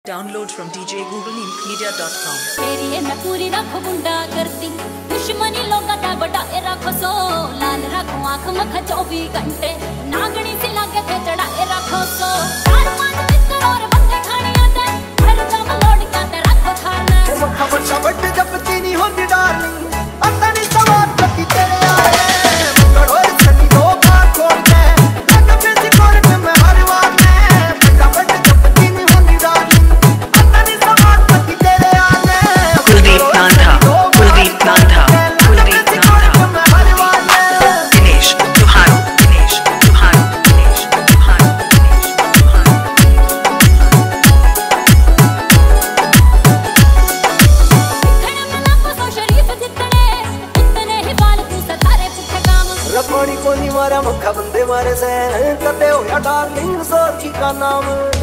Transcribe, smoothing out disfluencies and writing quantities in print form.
Download from djgooglemedia.com। तेरी है मैं पूरी रखो गुंडा करती दुश्मनी लोगा दा बड़ा ए रखो सो लाल रखो आँख मख 24 घंटे नागनी सी लागे थे चढ़ा ए रखो सो 4-5 मित्र और बंदे खाने आते हर दम लोड क्या ते रखो खाना मखा बच्चा बट जब चीनी होती डार्लिंग अतनी सवार कटी तेरे आए मुकड़ोर सनी दो बार खोल दे लग पे कोर में मैं हर वार में मखा बट जब चीनी होती डार्लिंग अतनी सवार कटी तेरे आए कुलदीप नांधा दिनेश तुहारो रखोनी को नहीं मारा मखा बंदे मारे से कते हो या डार्लिंग सोची का नाम।